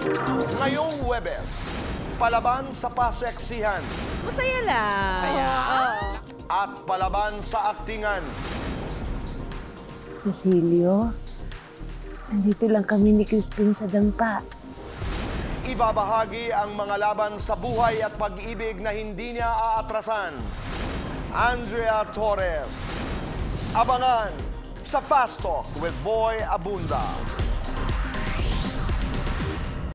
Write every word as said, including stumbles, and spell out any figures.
Ngayong Huwebes, palaban sa paseksihan Masaya lang. Masaya. Oo. at palaban sa aktingan. Basilio, nandito lang kami ni Crispin sa dampa. Ibabahagi ang mga laban sa buhay at pag-ibig na hindi niya aatrasan. Andrea Torres. Abangan sa Fast Talk with Boy Abunda.